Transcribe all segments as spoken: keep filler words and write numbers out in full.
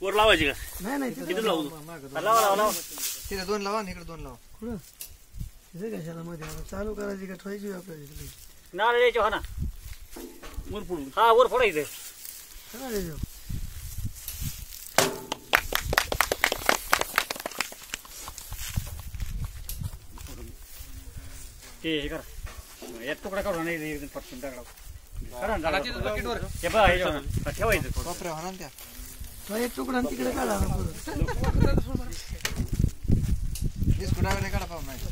वर लावायची का? नाही नाही तिथे लावू. लावा लावा लावा. तिथे दोन लावा, इकडे दोन लावा. कुठं तिथे कशाला मध्ये आता चालू करायची का ठेवायची आपल्याला इकडे? नारळ द्यायचे हो ना. वर फोडून. हा वर फोडायचं. चला द्यायचो. ते हे करा. एक तुकडा काढून नाही पटकन टाकला. करा ना. हे बघा हे ठेवायचं. वापरा म्हणा त्या. तो एक तुकडा तिकडे काढा ना परत. स्क्रूड्रायव्हर काढा पाहून नाही.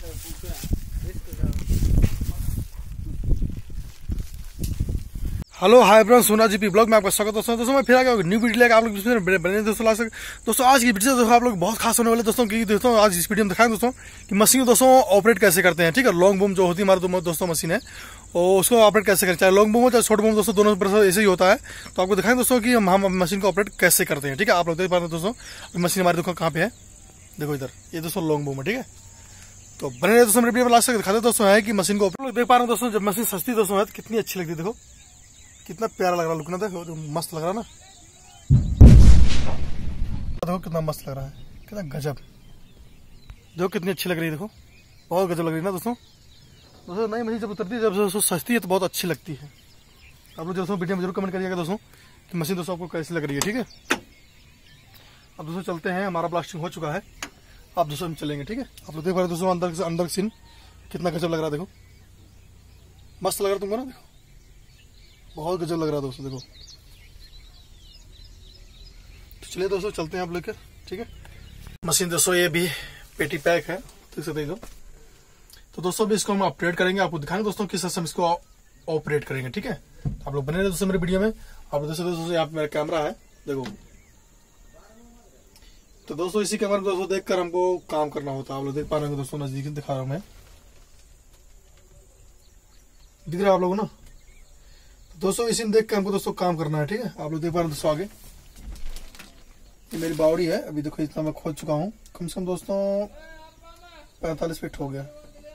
हेलो हाय फ्रेंड्स, सोना जी पी ब्लॉग में आपका स्वागत दोस्तों। दोस्तों मैं फिर आ गया न्यू वीडियो लेकर आप लोग बने दोस्तों ला सके दोस्तों। आज की वीडियो दोस्तों आप लोग बहुत खास होने वाले दोस्तों की दोस्तों आज इस वीडियो में दिखाएं दोस्तों कि मशीन दोस्तों ऑपरेट कैसे करते हैं। ठीक है, लॉन्ग बूम जो होती है हमारे दोस्तों मशीन है और उसको ऑपरेट कैसे करें, चाहे लॉन्ग बूम हो चाहे शॉर्ट बूम दोस्तों, दोनों पर ऐसे ही होता है। तो आपको दिखाएं दोस्तों कि हम मशीन को ऑपरेट कैसे करते हैं। ठीक है, आप लोग देख पा रहे हैं दोस्तों मशीन हमारे देखो कहाँ पे है, देखो इधर, ये दोस्तों लॉन्ग बूम है। ठीक है, तो बने रहे दोस्तों मेरे वीडियो में लास्ट तक दिखाते दोस्तों है कि मशीन को ऑपरेट देख पा रहे हैं दोस्तों। जब मशीन सस्ती दोस्तों है कितनी अच्छी लगती है, देखो कितना प्यारा लग रहा है, लुक ना देखो, तो मस्त लग रहा है ना, देखो कितना मस्त लग रहा है, कितना गजब, देखो कितनी अच्छी लग रही है, देखो बहुत गजब लग रही है ना दोस्तों। दोस्तों नई मशीन जब उतरती है, जब दोस्तों सस्ती है तो बहुत अच्छी लगती है। आप लोग दोस्तों वीडियो में जरूर कमेंट करिएगा दोस्तों कि मशीन दोस्तों आपको कैसी लग रही है। ठीक है, अब दोस्तों चलते हैं, हमारा ब्लास्टिंग हो चुका है, आप दोस्तों हम चलेंगे। ठीक है, आप लोग देख पा रहे दोस्तों अंदर से अंदर सीन कितना गजब लग रहा है, देखो मस्त लग रहा है तुमको ना, देखो बहुत गजब लग रहा है दोस्तों, देखो। तो चलिए दोस्तों चलते हैं आप लेकर। ठीक है, मशीन दोस्तों ये भी पेटी पैक है, ठीक से देख लो। तो दोस्तों अभी इसको हम ऑपरेट करेंगे, आपको दिखाएंगे दोस्तों किस तरह से हम इसको ऑपरेट करेंगे। ठीक है, आप लोग बने रहे दोस्तों मेरे वीडियो में। आप दोस्तों दोस्तों यहाँ पे मेरा कैमरा है, देखो। तो दोस्तों इसी कैमरा में दोस्तों देखकर हमको काम करना होता है। आप लोग देख पा रहे हैं दोस्तों, नजदीक दिखा रहा हूं मैं, दिख रहा है आप लोगों ना दोस्तों। इसी में देख के हमको दोस्तों काम करना है। ठीक है, आप लोग देख पा रहे हैं दोस्तों आगे ये मेरी बावड़ी है, अभी देखो इतना मैं खोद चुका हूँ, कम से कम दोस्तों पैंतालीस फीट हो गया।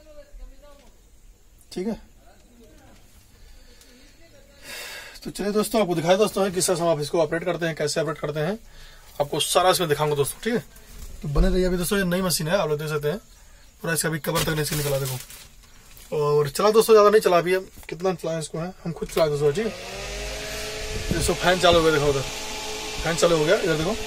ठीक है, तो चलिए दोस्तों आपको दिखाए दोस्तों किस तरह से हम आप इसको ऑपरेट करते हैं, कैसे ऑपरेट करते हैं, आपको सारा इसमें दिखाऊंगा दोस्तों। ठीक है, तो बने रहिए। अभी दोस्तों ये नई मशीन है, आप लोग देख सकते हैं पूरा इसका अभी कवर तक नहीं से निकला, देखो। और चला दोस्तों ज्यादा नहीं चला, अभी हम कितना चलाएं इसको है, हम खुद चलाए दोस्तों। ठीक है, दोस्तों फैन चालू हो गया, देखो उधर फैन चालू हो गया, इधर देखो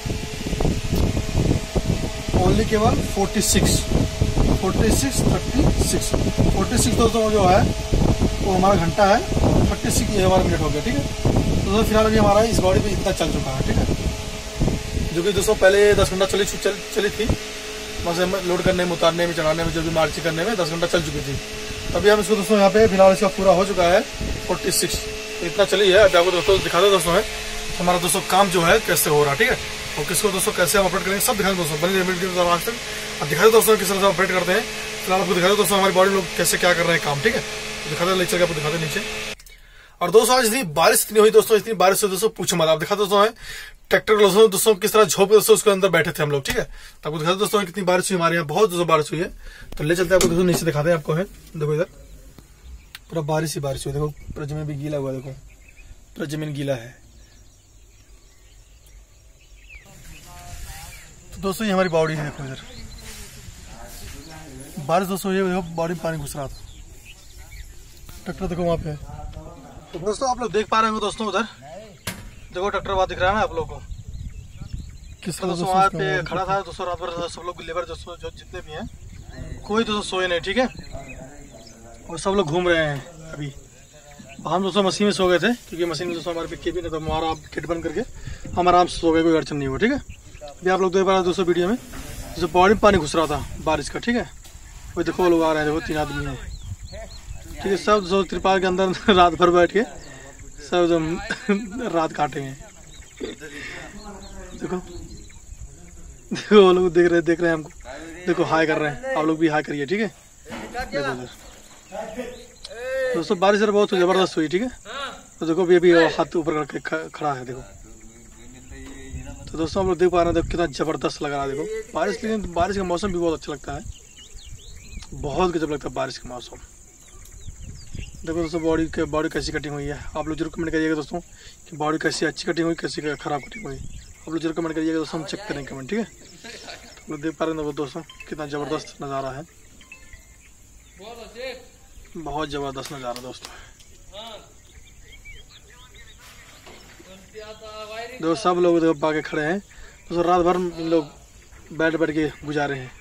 ओनली केवल forty six forty six thirty six forty six दोस्तों जो है वो हमारा घंटा है, थर्टी सिक्स ये हमारा मिनट हो गया। ठीक है, तो दोस्तों फिलहाल अभी हमारा इस बॉडी पे इतना चल चुका है। ठीक है, जो कि दोस्तों पहले दस घंटा चली चल, चली थी, मतलब लोड करने में, उतारने में, चढ़ाने में, जो भी मार्चिंग करने में दस घंटा चल चुकी थी। अभी हम इसको दोस्तों यहाँ पे फिलहाल इसका पूरा हो चुका है फोर्टी सिक्स, तो इतना चली है। अभी आपको दोस्तों दिखा दो दोस्तों है हमारा दोस्तों काम जो है कैसे हो रहा है। ठीक है, और किसको दोस्तों कैसे हम ऑपरेट करेंगे सब दिखाएंगे दोस्तों, बने वीडियो आज तक अब दिखा दो दोस्तों किस तरह से ऑपरेट करते हैं। फिलहाल आपको दिखा दो दोस्तों हमारी बॉडी लोग कैसे क्या कर रहे हैं काम। ठीक है, तो दिखा दो नीचे आपको दिखा दो नीचे। और दोस्तों आज इतनी बारिश इतनी हुई दोस्तों, इतनी बारिश हुई दोस्तों पूछो मत। आप दिखा दोस्तों है ट्रैक्टर दोस्तों दोस्तों किस तरह झोंपे दोस्तों उसके अंदर बैठे थे हम लोग। ठीक है, तो आपको दिखा दो दोस्तों कितनी बारिश हुई हमारे यहाँ, बहुत दोस्तों बारिश हुई है। तो ले चलते हैं आपको दोस्तों नीचे दिखाते हैं आपको है, देखो इधर पूरा बारिश ही बारिश हुई, देखो पूरा जमीन भी गीला हुआ, देखो पूरा जमीन गीला है। तो दोस्तों ये हमारी बावड़ी है, देखो इधर बारिश दोस्तों, ये देखो बावड़ी में पानी घुस रहा था, ट्रैक्टर देखो वहां पे। तो दोस्तों आप लोग देख पा रहे होंगे दोस्तों उधर देखो ट्रैक्टर वहां दिख रहा है ना आप लोगों को, किस तरह दोस्तों वहां पे खड़ा था दोस्तों रात भर। सब लोग लेबर दोस्तों जो जितने भी हैं कोई दोस्तों सोए नहीं। ठीक है, और सब लोग घूम रहे हैं। अभी हम दोस्तों मशीन में सो गए थे, क्योंकि मशीन में दोस्तों हमारे पे केबिन है, तो हमारा गेट बंद करके हम आराम से सो गए, कोई अड़चन नहीं हुआ। ठीक है, अभी आप लोग देख पा रहे हैं दोस्तों वीडियो में दोस्तों बॉडी में पानी घुस रहा था बारिश का। ठीक है, वही देखो लोग आ रहे हैं, देखो तीन आदमी हैं। ठीक है, सब दोस्तों त्रिपाल के अंदर रात भर बैठ के सब एकदम रात काटे हैं। देखो देखो वो लोग देख रहे देख रहे हैं हमको, देखो हाई कर रहे हैं, आप लोग भी हाई करिए। ठीक है, देखो उधर दोस्तों बारिश यार बहुत जबरदस्त हुई। ठीक है, तो देखो भी अभी हाथ ऊपर करके खड़ा है, देखो। तो दोस्तों हम लोग देख पा रहे हैं कितना जबरदस्त लग रहा है, देखो बारिश। लेकिन बारिश का मौसम भी बहुत अच्छा लगता है, बहुत गजब लगता है बारिश का मौसम। देखो दोस्तों बॉडी के बॉडी कैसी कटिंग हुई है, आप लोग जरूर कमेंट करिएगा दोस्तों कि बॉडी कैसी अच्छी कटिंग हुई, कैसी खराब कटिंग हुई। आप लोग जरूर कमेंट करिएगा दोस्तों, हम चेक करेंगे कमेंट, ठीक है। तो देख पा रहे हैं दोस्तों कितना ज़बरदस्त नज़ारा है, बहुत ज़बरदस्त नज़ारा दोस्तों। दोस्तों सब लोग देखो पाके खड़े हैं दोस्तों, रात भर इन लोग बैठ बैठ के गुजारे हैं।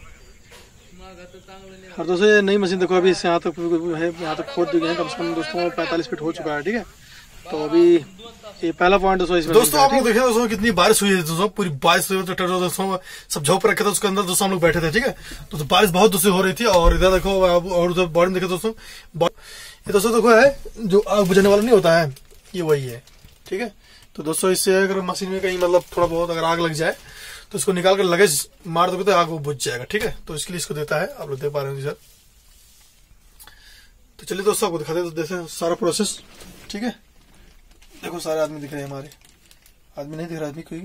और दोस्तों ये नई मशीन देखो अभी इससे यहाँ तक है, यहाँ तक खोद दी गई है, कम से कम दोस्तों पैंतालीस फीट हो चुका है, ठीक है। तो अभी ये पहला पॉइंट दोस्तों इसमें दोस्तों आप लोग देखे दोस्तों कितनी बारिश हुई है दोस्तों, पूरी बारिश हुई। तो दोस्तों सब झोंक रखे थे उसके अंदर दोस्तों, हम लोग बैठे थे, ठीक है। तो, तो बारिश बहुत दोस्तों हो रही थी। और इधर देखो और उधर बॉडी में देखे दोस्तों, ये दोस्तों देखो है जो आग बुझाने वाला नहीं होता है, ये वही है, ठीक है। तो दोस्तों इससे अगर मशीन में कहीं मतलब थोड़ा बहुत अगर आग लग जाए तो इसको निकाल कर लगेज मार दोगे तो आग वो बुझ जाएगा, ठीक है। तो इसके लिए इसको देता है, आप लोग देख पा रहे हैं सर। तो चलिए दोस्तों आपको दिखाते हैं जैसे सारा प्रोसेस, ठीक है। देखो सारे आदमी दिख रहे हैं, हमारे आदमी नहीं दिख रहा आदमी कोई।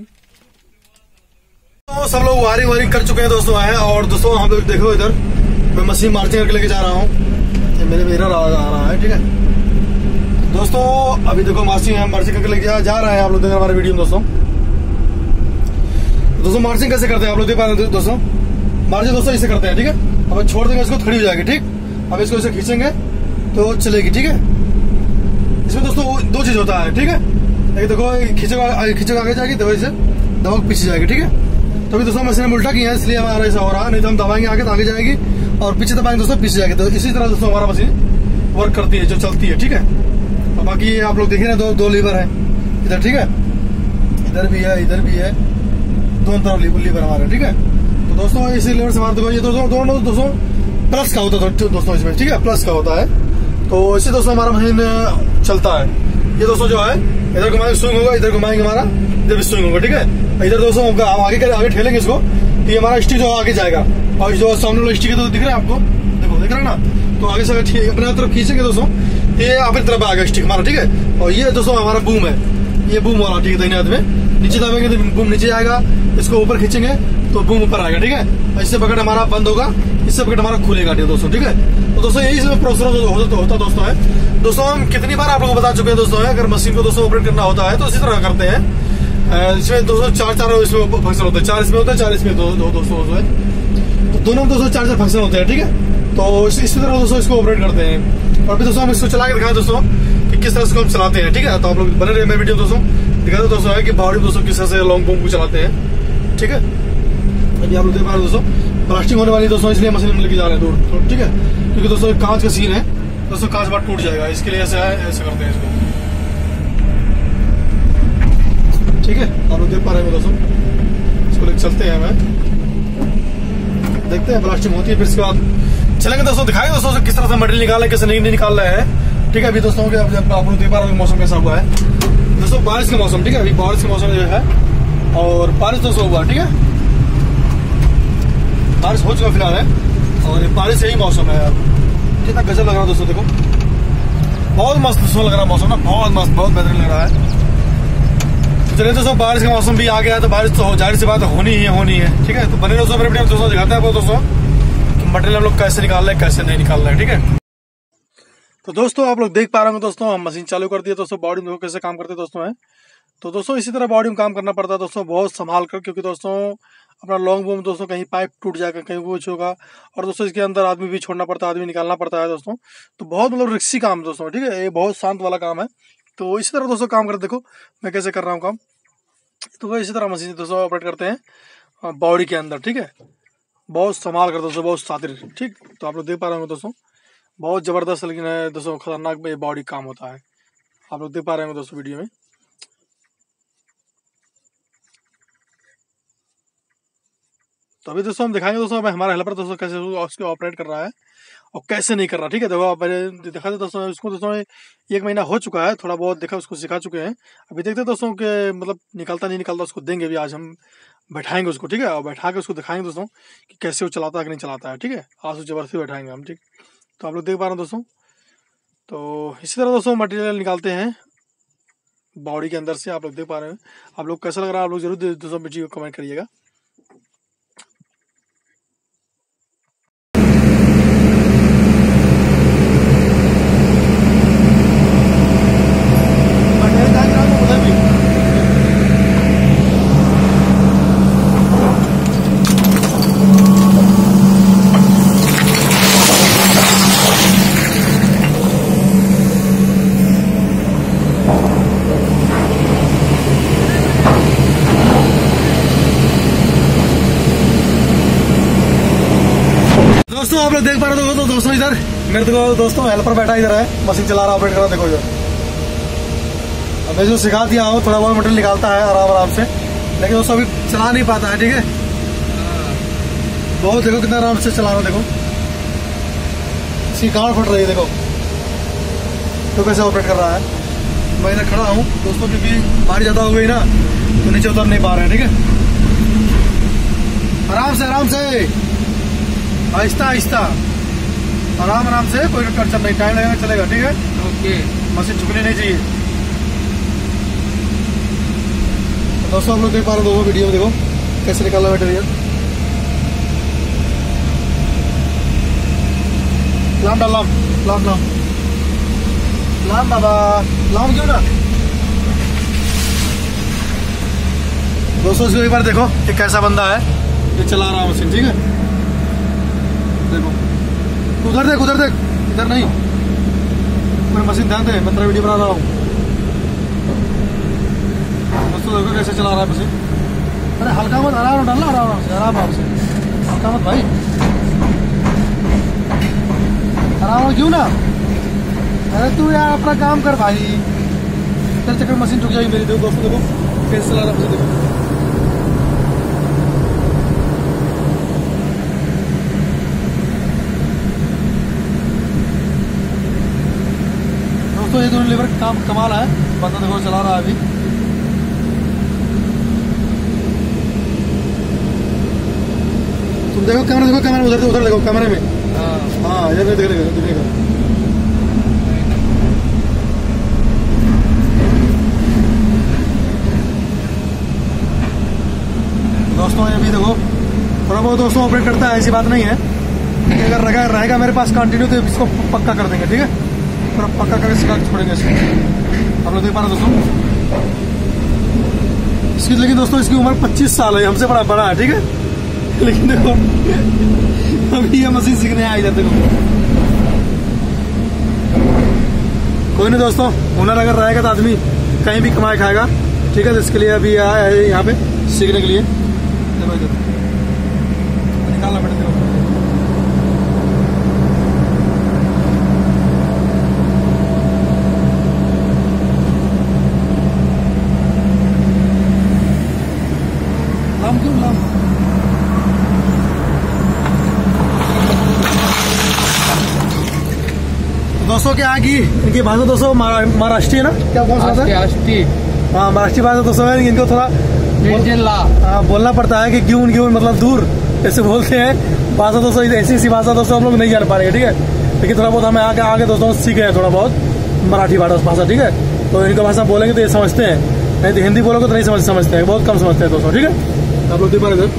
तो सब लोग वारी वारी कर चुके हैं दोस्तों आए। और दोस्तों हम लोग देखो इधर मैं मशीन मार्चिंग करके लेके जा रहा हूँ, ये मेरे मेरा आ रहा है, ठीक है। दोस्तों अभी देखो मार्चिंग हम मार्चिंग करके लेके जा, जा रहे हैं, आप लोग देख हमारे वीडियो में दोस्तों। दोस्तों मार्चिंग कैसे करते हैं आप लोग देख पा रहे हैं दोस्तों, मार्चिंग दोस्तों इसे करते हैं, ठीक है। अब छोड़ देंगे इसको, खड़ी हो जाएगी, ठीक। अब इसको इसे खींचेंगे तो चलेगी, ठीक है। इसमें दोस्तों दो चीज होता है, ठीक है। एक देखो खींचेगा खींचेगा आगे जाएगी, दवा से दवा पीछे जाएगी, ठीक है। तो अभी दोस्तों मशीन में उल्टा किया है इसलिए हमारा ऐसा हो रहा है, नहीं तो हम दबाएंगे आगे तो आगे जाएगी और पीछे दबाएंगे दोस्तों पीछे जाएगी। तो इसी तरह दोस्तों हमारा मशीन वर्क करती है, जो चलती है, ठीक है। और बाकी आप लोग देखिए ना दो दो लीवर है इधर, ठीक है, इधर भी है इधर भी है, दोनों तरफ लीवर हमारे, ठीक है। तो दोस्तों इसी लीवर से हमारे देखो ये दोस्तों दोनों दोस्तों प्लस का होता है दोस्तों इसमें, ठीक है, प्लस का होता है। तो इससे दोस्तों हमारा मशीन चलता है। ये दोस्तों जो है इधर घुमाएंगे स्विंग होगा, इधर घुमाएंगे हमारा इधर भी स्विंग होगा, ठीक है। इधर दोस्तों हम आगे आगे ठेलेंगे इसको तो ये हमारा स्टिक जो आगे जाएगा। और जो सामने वाला स्टिक है तो दिख रहा है आपको, देखो दिख रहा है ना। तो आगे से अपने तरफ खींचेंगे दोस्तों, ये अपनी तरफ आएगा स्टिक हमारा, ठीक है। और ये दोस्तों हमारा बूम है, ये बूम वाला, ठीक है। दाहिने हाथ में नीचे दबाएंगे तो बूम नीचे आएगा, इसको ऊपर खींचेंगे तो बूम ऊपर आएगा, ठीक है। इससे बकेट हमारा बंद होगा, इससे बकेट हमारा खुलेगा दोस्तों, ठीक है। तो दोस्तों यही इसमें प्रोसेस होता, होता दोस्तों है। दोस्तों हम कितनी बार आप लोगों को बता चुके हैं दोस्तों है, अगर मशीन को दोस्तों ऑपरेट करना होता है तो इसी तरह करते हैं। इसमें दोस्तों चार चार इसमें फंक्शन होते हैं, चार इसमें होते हैं चार इसमें दो दोस्तों है, तो दोनों दोस्तों चार चार फंक्शन होते हैं, ठीक है। तो इसी तरह दोस्तों इसको ऑपरेट करते हैं। और भी दोस्तों हम इसको चला के दिखाएं दोस्तों कि किस तरह से हम चलाते हैं, ठीक है। तो आप लोग बने रहे मैं वीडियो दोस्तों दिखाते दोस्तों है कि बॉडी दोस्तों किस तरह से लॉन्ग बूम को चलाते हैं, ठीक है। अभी आप लोग देख पा रहे दोस्तों प्लास्टिक होने वाली दोस्तों, इसलिए मशीन में लेके जा रहे हैं दूर, ठीक है। क्योंकि दोस्तों कांच का सीन है दोस्तों, कांच बार टूट जाएगा, इसके लिए ऐसे है, ऐसे करते हैं इसको, ठीक है। आप लोग देख पा रहे हैं दोस्तों, इसको लेकर चलते हैं, हमें देखते हैं प्लास्टिक होती है, फिर इसके बाद चलेंगे दोस्तों, दिखाएंगे दोस्तों किस तरह से मटेरियल निकाल रहे हैं, कैसे नहीं निकाल रहे हैं, ठीक है। अभी दोस्तों आप लोग देख पा रहे हैं मौसम कैसा हुआ है दोस्तों, बारिश का मौसम, ठीक है। अभी बारिश का मौसम जो है और बारिश दोस्तों हुआ, ठीक है। बारिश हो चुका फिलहाल है और बारिश यही मौसम है यार, कितना गजब लग रहा है दोस्तों, देखो बहुत मस्त दोस्तों लग रहा है मौसम ना, बहुत मस्त बहुत बेहतरीन लग रहा है। चलिए दोस्तों बारिश का मौसम भी आ गया है तो बारिश तो जाहिर सी बात होनी ही होनी है, ठीक है। तो बने दोस्तों मेरे वीडियो दोस्तों दिखाते हैं दोस्तों कि मटेरियल हम लोग कैसे निकाल रहे हैं कैसे नहीं निकाल रहे हैं, ठीक है। तो दोस्तों आप लोग देख पा रहे होंगे दोस्तों, हम मशीन चालू कर दिए दोस्तों, बॉडी में कैसे काम करते दोस्तों है। तो दोस्तों इसी तरह बॉडी में काम करना पड़ता है दोस्तों, बहुत संभाल कर, क्योंकि दोस्तों अपना लॉन्ग बूम दोस्तों कहीं पाइप टूट जाएगा, कहीं कुछ होगा, और दोस्तों इसके अंदर आदमी भी छोड़ना पड़ता है, आदमी निकालना पड़ता है दोस्तों। तो बहुत मतलब रिस्की काम है दोस्तों, ठीक है, ये बहुत शांत वाला काम है। तो इसी तरह दोस्तों काम करते, देखो मैं कैसे कर रहा हूँ काम। तो वो इसी तरह मशीन दोस्तों ऑपरेट करते हैं बॉडी के अंदर, ठीक है। बहुत संभाल कर दोस्तों, बहुत सातिर, ठीक। तो आप लोग देख पा रहे होंगे दोस्तों, बहुत ज़बरदस्त लेकिन है दोस्तों, खतरनाक बॉडी काम होता है, आप लोग देख पा रहे होंगे दोस्तों वीडियो में। तो अभी दोस्तों हम दिखाएंगे दोस्तों हमारा हेल्पर दोस्तों कैसे उसको ऑपरेट कर रहा है और कैसे नहीं कर रहा, ठीक है। देखो मैंने दिखा दे दोस्तों, उसको दोस्तों एक महीना हो चुका है, थोड़ा बहुत देखा उसको सिखा चुके हैं। अभी देखते हैं दोस्तों कि मतलब निकलता नहीं निकलता, उसको देंगे भी, आज हम बैठाएंगे उसको, ठीक है। और बैठा के उसको दिखाएंगे दोस्तों कि कैसे वो चलाता है कि नहीं चलाता है, ठीक है। आज उस जबरदस्ती बैठाएंगे हम, ठीक। तो आप लोग देख पा रहे हैं दोस्तों। तो इसी तरह दोस्तों मटेरियल निकालते हैं बॉडी के अंदर से, आप लोग देख पा रहे हैं। आप लोग कैसा लग रहा है आप लोग जरूर दोस्तों वीडियो को कमेंट करिएगा। दोस्तों आप लोग देख पा रहे हो तो दोस्तों इधर मेरे तो दोस्तों हेल्पर बैठा इधर है, मशीन चला रहा ऑपरेट कर रहा। देखो इधर अब मैं जो सिखा दिया हूँ थोड़ा बहुत मटेरियल निकालता है आराम आराम से, लेकिन दोस्तों अभी चला नहीं पाता है। ठीक है, बहुत देखो कितना आराम से चला रहा। देखो इसकी गांड फट रही है, देखो तो कैसे ऑपरेट कर रहा है। मैं इधर खड़ा हूँ दोस्तों क्योंकि बारिश ज़्यादा हो गई ना तो नीचे उतर नहीं पा रहे हैं। ठीक है, आराम से आराम से, आहिस्ता आहिस्ता, आराम आराम से, कोई अड़चन नहीं, टाइम लगेगा चलेगा। ठीक है, ओके। मशीन झुकनी नहीं चाहिए। तो दोस्तों आप लोग देख पा रहे हो दोस्तों वीडियो में, देखो कैसे निकालना मटेरियल। लाम डाल, लाम लाम लाम लाम बाबा, लाम क्यों ना। दोस्तों इसको एक बार देखो ये कैसा बंदा है, ये चला रहा मशीन। ठीक है, देखो उधर देख, उधर देख, इधर नहीं, मैं मशीन ध्यान दे, मैं तेरा वीडियो बना रहा हूँ। दोस्तों देखो कैसे चला रहा है मशीन। अरे हल्का मत, आराम डालना, आराम से, आराम आराम से, हल्का मत भाई, आराम क्यों ना। अरे तू यार अपना काम कर भाई, तेरे चक्कर मशीन रुक जाएगी मेरी। देखो दोस्तों देखो कैसे चला रहा है मशीन, देखो दोस्तों ये दोनों लेबर काम कमाल है, बंदा देखो चला रहा है अभी। तुम देखो कैमरा, देखो कैमरा उधर उधर देखो कैमरे में। हाँ इधर देख देख देखेगा। दोस्तों ये भी देखो थोड़ा बहुत दोस्तों ऑपरेट करता है, ऐसी बात नहीं है। अगर रहेगा रहेगा मेरे पास कंटिन्यू तो इसको पक्का कर देंगे। ठीक है, पूरा पक्का करके सिखा के छोड़ेंगे इसको। आप लोग देख पा रहे दोस्तों इसकी, लेकिन दोस्तों इसकी उम्र पच्चीस साल है, हमसे बड़ा बड़ा है। ठीक है, लेकिन देखो अभी ये मशीन सीखने आई जाते। देखो कोई नहीं दोस्तों, हुनर अगर रहेगा तो आदमी कहीं भी कमाए खाएगा। ठीक है, तो इसके लिए अभी आया है यहाँ पे सीखने के लिए। देखो इधर निकालना पड़ेगा। लाम क्यों लाम, दोस्तों क्या है कि इनकी भाषा दोस्तों महाराष्ट्रीय है ना, क्या कौन सा है? हाँ महाराष्ट्रीय भाषा दोस्तों है, इनको थोड़ा हाँ बोलना पड़ता है कि क्यों क्यों मतलब दूर ऐसे बोलते हैं भाषा दोस्तों। ऐसी ऐसी भाषा दोस्तों हम लोग नहीं जान पाएंगे। ठीक है, लेकिन थोड़ा बहुत हमें आगे आगे दोस्तों सीखे हैं थोड़ा बहुत मराठी भाषा। ठीक है, तो इनका भाषा बोलेंगे तो ये समझते हैं, नहीं तो हिंदी बोलोगे तो नहीं समझ समझते हैं, बहुत कम समझते हैं दोस्तों। ठीक है, आप लोग देख पा रहे थे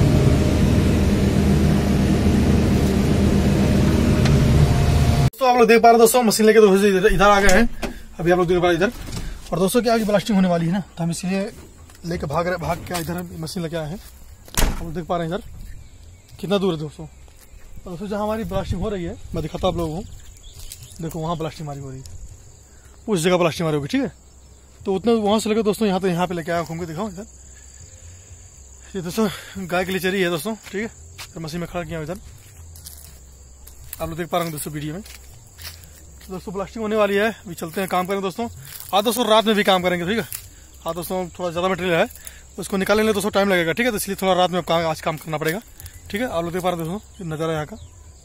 दोस्तों, आप लोग देख पा रहे दोस्तों मशीन लेके दोस्तों इधर आ गए हैं। अभी आप लोग देख पा रहे इधर, और दोस्तों क्या आगे ब्लास्टिंग होने वाली है ना, तो हम इसलिए लेके भाग रहे भाग के इधर मशीन लेके आए हैं। आप लोग देख पा रहे हैं इधर कितना दूर है दोस्तों। और दोस्तों जहाँ हमारी ब्लास्टिंग हो रही है मैं दिखाता आप लोगों को, देखो वहाँ ब्लास्टिंग मारी हो रही है, उस जगह ब्लास्टिंग मारी होगी। ठीक है, तो उतना वहाँ से लेकर दोस्तों यहाँ तो यहाँ पे लेके आया, घूम के दिखाओ इधर। ये दोस्तों गाय के लिए चरी है दोस्तों। ठीक है, तो मशीन में खड़ा किया इधर, आप लोग देख पा रहे हैं दोस्तों वीडियो में। तो दोस्तों ब्लास्टिंग होने वाली है, अभी चलते हैं काम करेंगे दोस्तों। आज दोस्तों रात में भी काम करेंगे। ठीक है, हाँ दोस्तों थोड़ा ज़्यादा मटेरियल है, उसको निकालने में दोस्तों टाइम लगेगा। ठीक है, तो इसलिए थोड़ा रात में काम आज काम करना पड़ेगा। ठीक है, आप लोग देख पा रहे हैं दोस्तों नज़ारा यहाँ का,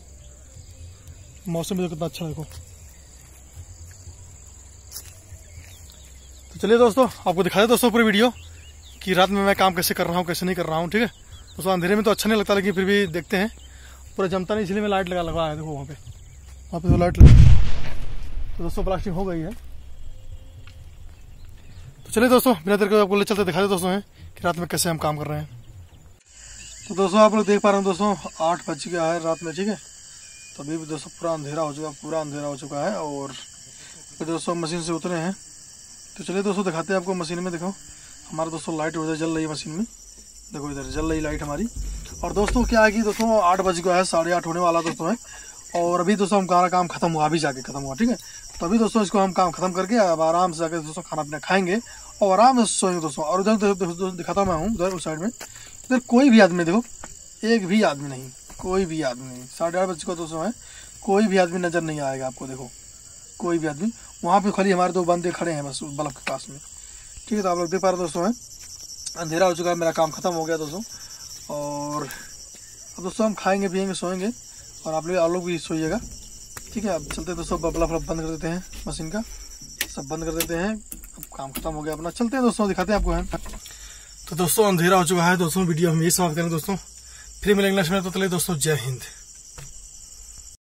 मौसम भी कितना अच्छा है देखो। तो चलिए दोस्तों आपको दिखा दे दोस्तों पूरी वीडियो कि रात में मैं काम कैसे कर रहा हूँ कैसे नहीं कर रहा हूँ। ठीक है दोस्तों, अंधेरे में तो अच्छा नहीं लगता, लेकिन फिर भी देखते हैं, पूरा जमता नहीं इसलिए मैं लाइट लगा लगा है। देखो वहाँ पे वहाँ पे तो लाइट लगा। तो दोस्तों प्लास्टिक हो गई है। तो चलिए दोस्तों बिना देर के आपको ले चलते दिखा दे दोस्तों हैं कि रात में कैसे हम काम कर रहे हैं। तो दोस्तों आप लोग देख पा रहे हैं दोस्तों आठ बज गया है रात में। ठीक है, तो अभी भी दोस्तों पूरा अंधेरा हो चुका पूरा अंधेरा हो चुका है और फिर दोस्तों मशीन से उतरे हैं। तो चलिए दोस्तों दिखाते हैं आपको मशीन में। देखो हमारा दोस्तों लाइट उधर जल रही है मशीन में, देखो इधर जल रही लाइट हमारी। और दोस्तों क्या है कि दोस्तों आठ बज गया है, साढ़े आठ होने वाला दोस्तों है। और अभी दोस्तों हमारा काम खत्म हुआ, अभी जाके खत्म हुआ। ठीक है, तो अभी दोस्तों इसको हम काम खत्म करके अब आराम से जाकर दोस्तों खाना पीना खाएंगे और आराम से सोएंगे दोस्तों। और उधर दिखाता मैं हूँ उधर उस साइड में, इधर कोई भी आदमी देखो, एक भी आदमी नहीं, कोई भी आदमी साढ़े आठ बजे को दोस्तों है, कोई भी आदमी नजर नहीं आएगा आपको। देखो कोई भी आदमी, वहाँ पे खाली हमारे दो बंदे खड़े हैं बस बल्ब के पास में, ठीक है। तो आप लोग देख पा रहे दोस्तों है, अंधेरा हो चुका है, मेरा काम खत्म हो गया दोस्तों। और अब दोस्तों हम खाएंगे पियेंगे सोएंगे, और आप लोग आप लोग भी सोइएगा, ठीक है। अब चलते हैं दोस्तों, बल्ब बल्ब बंद कर देते हैं, मशीन का सब बंद कर देते हैं। अब काम खत्म हो गया अपना, चलते हैं दोस्तों, दिखाते हैं आपको है। तो दोस्तों अंधेरा हो चुका है दोस्तों, वीडियो हम यही समाप्त करेंगे दोस्तों, फिर मिलेंगे नेक्स्ट में। तो चलिए दोस्तों, जय हिंद।